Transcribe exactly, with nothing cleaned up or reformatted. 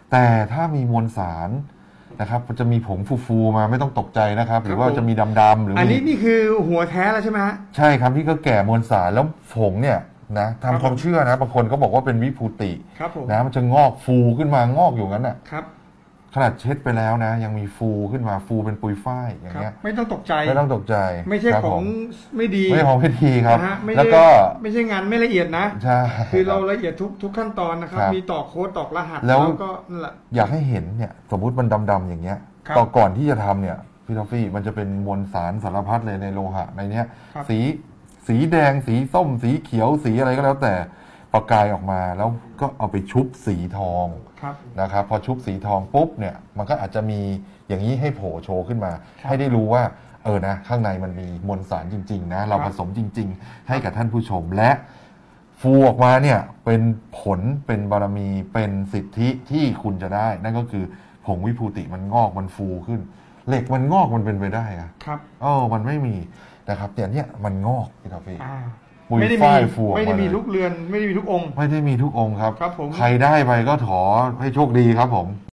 แต่ถ้ามีมวลสารนะครับมันจะมีผงฟูๆมาไม่ต้องตกใจนะครับหรือว่าจะมีดำๆหรืออันนี้นี่คือหัวแท้แล้วใช่ไหมฮะใช่ครับที่เขาแก่มวลสารแล้วผงเนี่ยนะทำความเชื่อนะบางคนก็บอกว่าเป็นวิภูตินะมันจะงอกฟูขึ้นมางอกอยู่งั้นน่ะขนาดเช็ดไปแล้วนะยังมีฟูขึ้นมาฟูเป็นปุยฝ้ายอย่างเงี้ยไม่ต้องตกใจไม่ต้องตกใจไม่ใช่ของไม่ดีไม่ใช่ของไม่ดีครับแล้วก็ไม่ใช่งานไม่ละเอียดนะใช่คือเราละเอียดทุกทุกขั้นตอนนะครับมีตอกโค้ดตอกรหัสแล้วก็นั่นแหละอยากให้เห็นเนี่ยสมมุติมันดำๆอย่างเงี้ยต่อก่อนที่จะทำเนี่ยพี่ทอฟฟี่มันจะเป็นมวลสารสารพัดเลยในโลหะในเนี้ยสีสีแดงสีส้มสีเขียวสีอะไรก็แล้วแต่ประกายออกมาแล้วก็เอาไปชุบสีทองนะครับพอชุบสีทองปุ๊บเนี่ยมันก็อาจจะมีอย่างนี้ให้โผล่โชว์ขึ้นมาให้ได้รู้ว่าเออนะข้างในมันมีมวลสารจริงๆนะเราผสมจริงๆให้กับท่านผู้ชมและฟูออกมาเนี่ยเป็นผลเป็นบารมีเป็นสิทธิที่คุณจะได้นั่นก็คือผงวิภูติมันงอกมันฟูขึ้นเหล็กมันงอกมันเป็นไปได้อะครับอ๋อมันไม่มีนะครับแต่เนี้ยมันงอกพี่ทอฟฟี่ไม่ได้มีไม่ได้มีทุกเรือนไม่ได้มีทุกองค์ไม่ได้มีทุกองค์ครับใครได้ไปก็ขอให้โชคดีครับผม